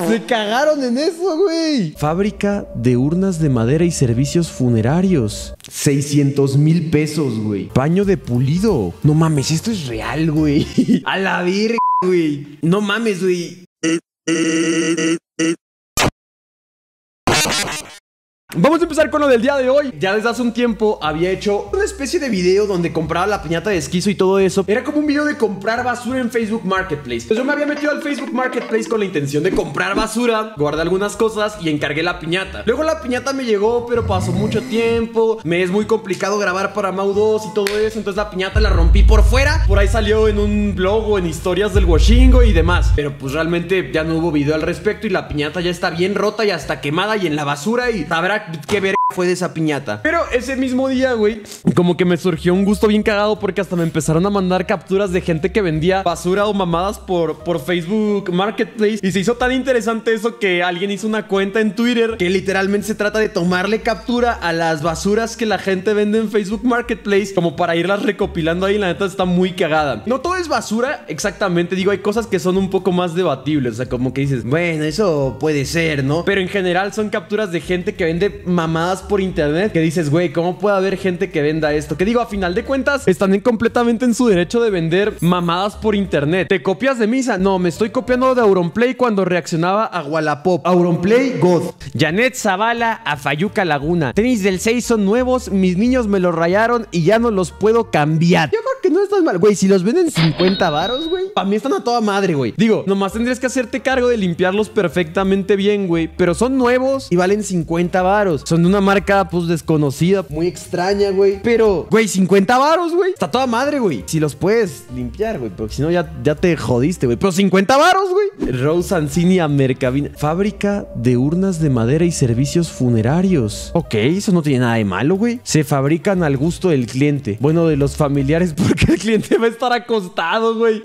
Se cagaron en eso, güey. Fábrica de urnas de madera y servicios funerarios. 600,000 pesos, güey. Paño de pulido. No mames, esto es real, güey. A la verga, güey. No mames, güey. Vamos a empezar con lo del día de hoy. Ya desde hace un tiempo había hecho una especie de video donde compraba la piñata de esquizo y todo eso. Era como un video de comprar basura en Facebook Marketplace. Pues yo me había metido al Facebook Marketplace con la intención de comprar basura, guardé algunas cosas y encargué la piñata. Luego la piñata me llegó, pero pasó mucho tiempo. Me es muy complicado grabar para Mau 2 y todo eso. Entonces la piñata la rompí por fuera. Por ahí salió en un blog o en historias del Washingo y demás. Pero pues realmente ya no hubo video al respecto y la piñata ya está bien rota y hasta quemada y en la basura y sabrá qué verga fue de esa piñata. Pero ese mismo día, güey, como que me surgió un gusto bien cagado porque hasta me empezaron a mandar capturas de gente que vendía basura o mamadas por Facebook Marketplace. Y se hizo tan interesante eso que alguien hizo una cuenta en Twitter que literalmente se trata de tomarle captura a las basuras que la gente vende en Facebook Marketplace como para irlas recopilando ahí. La neta está muy cagada. No todo es basura exactamente, digo, hay cosas que son un poco más debatibles. O sea, como que dices, bueno, eso puede ser, ¿no? Pero en general son capturas de gente que vende mamadas por internet que dices, güey, ¿cómo puede haber gente que venda esto? Que digo, a final de cuentas, están completamente en su derecho de vender mamadas por internet. ¿Te copias de Misa? No, me estoy copiando de Auronplay cuando reaccionaba a Wallapop. Auronplay, God. Janet Zavala a Fayuca Laguna. Tenis del 6 son nuevos, mis niños me los rayaron y ya no los puedo cambiar. Yo creo que no estás mal, güey. Si los venden 50 varos, güey, para mí están a toda madre, güey. Digo, nomás tendrías que hacerte cargo de limpiarlos perfectamente bien, güey. Pero son nuevos y valen 50 varos. Son de una marca, pues, desconocida, muy extraña, güey. Pero, güey, 50 varos, güey. Está toda madre, güey. Si los puedes limpiar, güey. Porque si no, ya te jodiste, güey. Pero 50 varos, güey. Rose Ancini a Mercavina. Fábrica de urnas de madera y servicios funerarios. Ok, eso no tiene nada de malo, güey. Se fabrican al gusto del cliente. Bueno, de los familiares, porque el cliente va a estar acostado, güey.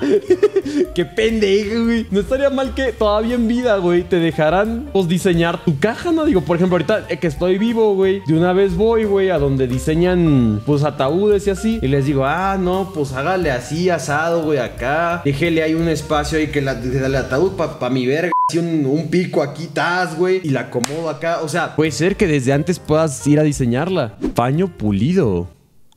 Qué pendejo, güey. No estaría mal que todavía en vida, güey, te dejaran, pues, diseñar tu caja, ¿no? Digo, por ejemplo, ahorita que estoy vivo, güey, de una vez voy, güey, a donde diseñan, pues, ataúdes y así. Y les digo, no, pues, hágale así, asado, güey, acá. Déjele ahí un espacio ahí que el ataúd pa' mi verga. Un pico aquí, güey, y la acomodo acá. O sea, puede ser que desde antes puedas ir a diseñarla. Paño pulido.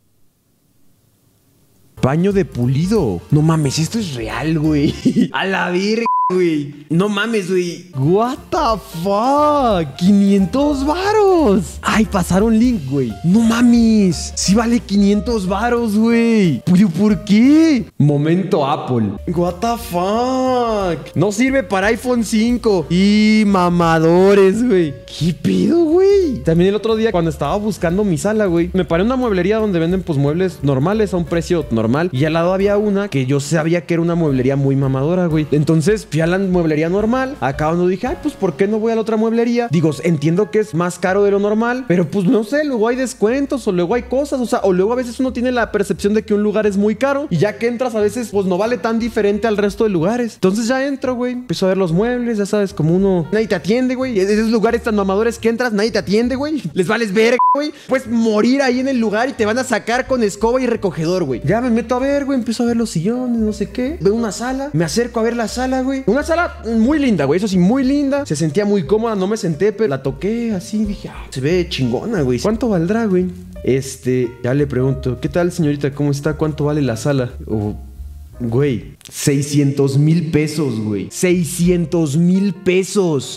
Paño de pulido. No mames, esto es real, güey. A la verga, güey. No mames, güey. What the fuck. 500 varos. Ay, pasaron link, güey. No mames. Sí vale 500 varos, güey. ¿Pero por qué? Momento Apple. What the fuck. No sirve para iPhone 5. Y mamadores, güey. ¿Qué pedo, güey? También el otro día cuando estaba buscando mi sala, güey, me paré en una mueblería donde venden, pues, muebles normales a un precio normal. Y al lado había una que yo sabía que era una mueblería muy mamadora, güey. Entonces fui a la mueblería normal. Acá cuando dije, ay, pues, ¿por qué no voy a la otra mueblería? Digo, entiendo que es más caro de lo normal, pero pues no sé, luego hay descuentos o luego hay cosas, o sea, o luego a veces uno tiene la percepción de que un lugar es muy caro y ya que entras a veces, pues, no vale tan diferente al resto de lugares. Entonces ya entro, güey, empiezo a ver los muebles, ya sabes, como uno... Nadie te atiende, güey. Esos lugares tan mamadores que entras, nadie te atiende, güey. Les vales verga, güey. Puedes morir ahí en el lugar y te van a sacar con escoba y recogedor, güey. Ya me meto a ver, güey, empiezo a ver los sillones, no sé qué. Veo una sala, me acerco a ver la sala, güey. Una sala muy linda, güey, eso sí, muy linda. Se sentía muy cómoda, no me senté, pero la toqué así, dije, se ve chingona, güey. ¿Cuánto valdrá, güey? Ya le pregunto, ¿qué tal, señorita? ¿Cómo está? ¿Cuánto vale la sala? Güey, 600,000 pesos, güey. 600,000 pesos.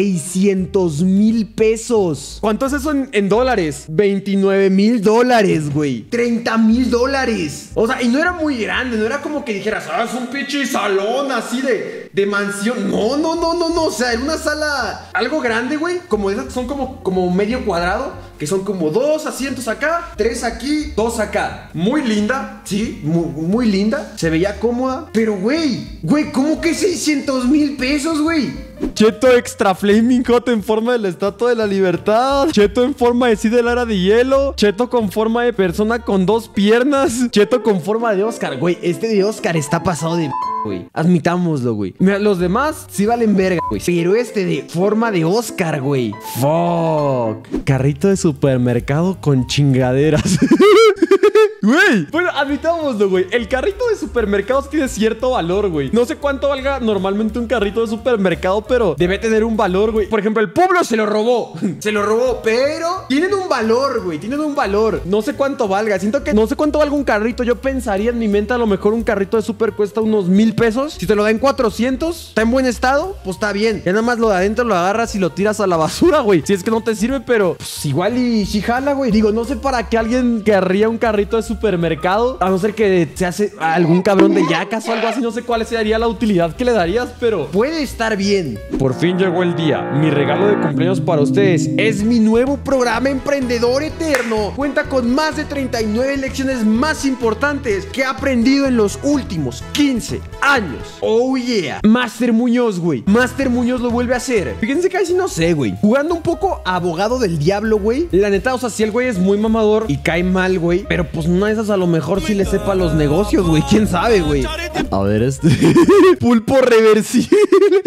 600,000 pesos. ¿Cuánto es eso en dólares? 29,000 dólares, güey. 30,000 dólares. O sea, y no era muy grande. No era como que dijeras, es un pinche salón así de mansión. No. O sea, era una sala algo grande, güey. Como esas que son como medio cuadrado. Que son como 2 asientos acá, 3 aquí, 2 acá. Muy linda, sí, muy linda. Se veía cómoda. Pero, güey, ¿cómo que 600,000 pesos, güey? Cheto extra flaming hot en forma de la Estatua de la Libertad. Cheto en forma de Sid de Lara de hielo. Cheto con forma de persona con 2 piernas. Cheto con forma de Oscar. Güey, este de Oscar está pasado de... güey. Admitámoslo, güey. Mira, los demás sí valen verga, güey. Pero este de forma de Oscar, güey. Fuck. Carrito de supermercado con chingaderas. Güey, bueno, admitámoslo, güey. El carrito de supermercados tiene cierto valor, güey. No sé cuánto valga normalmente un carrito de supermercado, pero debe tener un valor, güey. Por ejemplo, el pueblo se lo robó. Se lo robó, pero tienen un valor, güey. Tienen un valor. No sé cuánto valga. Siento que no sé cuánto valga un carrito. Yo pensaría en mi mente, a lo mejor un carrito de súper cuesta unos 1000 pesos. Si te lo dan 400, está en buen estado, pues está bien. Ya nada más lo de adentro lo agarras y lo tiras a la basura, güey. Si es que no te sirve, pero pues igual y sí jala, güey. Digo, no sé para qué alguien querría un carrito de supermercado, a no ser que se hace algún cabrón de yacas o algo así. No sé cuál sería la utilidad que le darías, pero puede estar bien. Por fin llegó el día. Mi regalo de cumpleaños para ustedes es mi nuevo programa Emprendedor Eterno. Cuenta con más de 39 lecciones más importantes que he aprendido en los últimos 15 años. Oh yeah. Master Muñoz, güey. Master Muñoz lo vuelve a hacer. Fíjense que casi no sé, güey. Jugando un poco abogado del diablo, güey. La neta, o sea, si el güey es muy mamador y cae mal, güey, pero pues una de esas a lo mejor sí le sepa los negocios, güey. ¿Quién sabe, güey? A ver, pulpo reversible.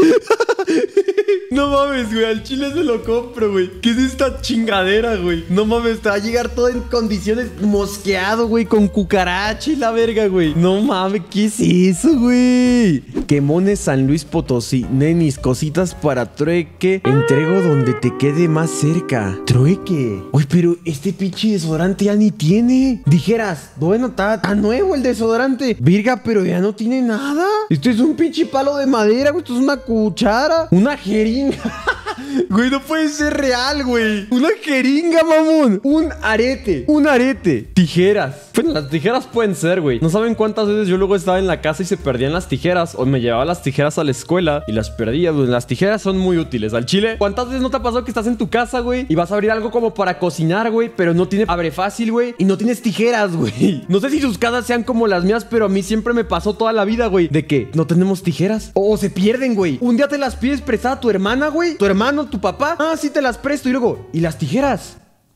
No mames, güey, al chile se lo compro, güey. ¿Qué es esta chingadera, güey? No mames, te va a llegar todo en condiciones mosqueado, güey, con cucaracha y la verga, güey. No mames, ¿qué es eso, güey? Quemones San Luis Potosí. Nenis, cositas para trueque. Entrego donde te quede más cerca. Trueque. Uy, pero este pinche desodorante ya ni tiene. Dijeras, bueno, está nuevo el desodorante. Virga, pero ya no tiene nada. Esto es un pinche palo de madera, güey. Esto es una cuchara. Una jeringa. Güey, no puede ser real, güey. Una jeringa, mamón. Un arete. Un arete. Tijeras. Bueno, las tijeras pueden ser, güey. No saben cuántas veces yo luego estaba en la casa y se perdían las tijeras. O me llevaba las tijeras a la escuela y las perdía. Pues las tijeras son muy útiles. Al chile, ¿cuántas veces no te ha pasado que estás en tu casa, güey, y vas a abrir algo como para cocinar, güey, pero no tiene abre fácil, güey, y no tienes tijeras, güey? No sé si sus casas sean como las mías, pero a mí siempre me pasó toda la vida, güey, de que no tenemos tijeras. O se pierden, güey. Un día te las pides prestadas a tu hermana, güey. Tu hermano, tu papá. Ah, sí te las presto. Y luego, ¿y las tijeras?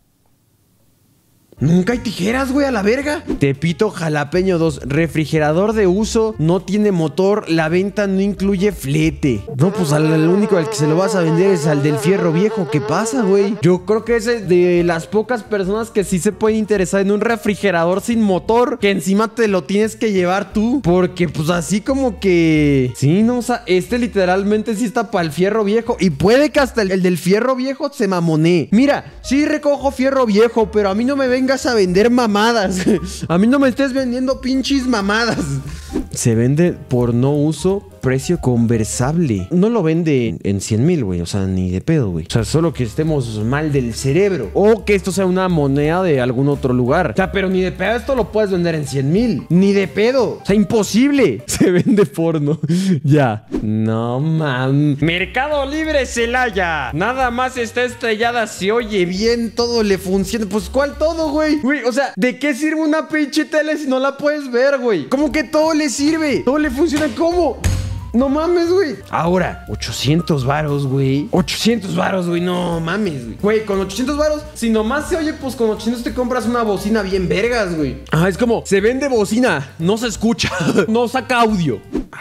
Nunca hay tijeras, güey, a la verga. Tepito Jalapeño 2. Refrigerador de uso, no tiene motor, la venta no incluye flete. No, pues al único al que se lo vas a vender es al del fierro viejo. ¿Qué pasa, güey? Yo creo que es de las pocas personas que sí se pueden interesar en un refrigerador sin motor, que encima te lo tienes que llevar tú. Porque pues así como que... Sí, no, o sea, este literalmente sí está para el fierro viejo. Y puede que hasta el del fierro viejo se mamonee. Mira, sí recojo fierro viejo, pero a mí no me vengas a vender mamadas. A mí no me estés vendiendo pinches mamadas. Se vende por no uso, precio conversable. No lo vende en 100,000, güey. O sea, ni de pedo, güey. O sea, solo que estemos mal del cerebro. O que esto sea una moneda de algún otro lugar. O sea, pero ni de pedo esto lo puedes vender en 100,000. Ni de pedo. O sea, imposible. Se vende porno. Ya. No, man. Mercado Libre Celaya. Nada más está estrellada. Se oye bien. Todo le funciona. Pues, ¿cuál todo, güey? Güey, o sea, ¿de qué sirve una pinche tele si no la puedes ver, güey? ¿Cómo que todo le sirve? Todo le funciona. ¿Cómo? No mames, güey. Ahora, 800 varos, güey. 800 varos, güey. No mames, güey. Güey, con 800 varos, si nomás se oye, pues con 800 te compras una bocina bien vergas, güey. Ah, es como, se vende bocina, no se escucha, no saca audio.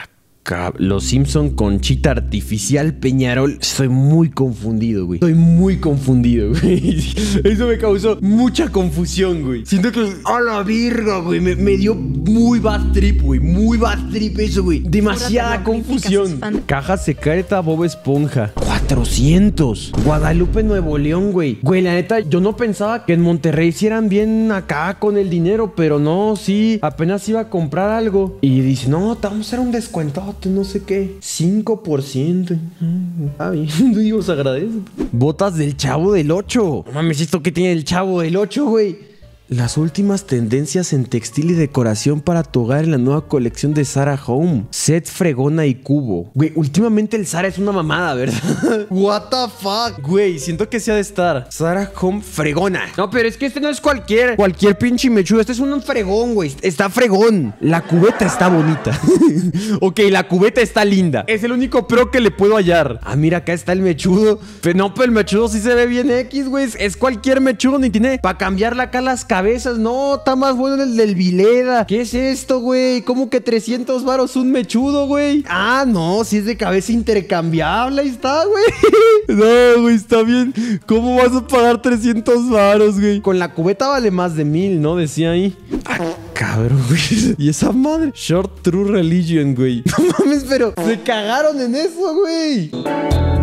Los Simpson con chita artificial Peñarol. Estoy muy confundido, güey. Estoy muy confundido, güey. Eso me causó mucha confusión, güey. Siento que... ¡A la virga, güey! Me dio muy bad trip, güey. Muy bad trip eso, güey. Demasiada confusión. Caja secreta Bob Esponja. 400. Guadalupe, Nuevo León, güey. Güey, la neta, yo no pensaba que en Monterrey hicieran bien acá con el dinero, pero no, sí. Apenas iba a comprar algo. Y dice, no, te vamos a hacer un descuento. No sé qué, 5%. Ah, bien, Dios agradece. Botas del Chavo del 8. No mames, ¿esto qué tiene el Chavo del 8, güey? Las últimas tendencias en textil y decoración para tu hogar en la nueva colección de Zara Home. Set fregona y cubo. Güey, últimamente el Zara es una mamada, ¿verdad? What the fuck. Güey, siento que se ha de estar. Zara Home fregona. No, pero es que este no es cualquier pinche mechudo. Este es un fregón, güey. Está fregón. La cubeta está bonita. Ok, la cubeta está linda. Es el único pro que le puedo hallar. Ah, mira, acá está el mechudo. Pero no, pero el mechudo sí se ve bien X, güey. Es cualquier mechudo, ni tiene para cambiarle acá las cabezas. No, está más bueno el del Vileda. ¿Qué es esto, güey? ¿Cómo que 300 varos un mechudo, güey? Ah, no, si es de cabeza intercambiable. Ahí está, güey. No, güey, está bien. ¿Cómo vas a pagar 300 varos, güey? Con la cubeta vale más de 1000, ¿no? Decía ahí. cabrón, güey. Y esa madre. Short True Religion, güey. No mames, pero se cagaron en eso, güey.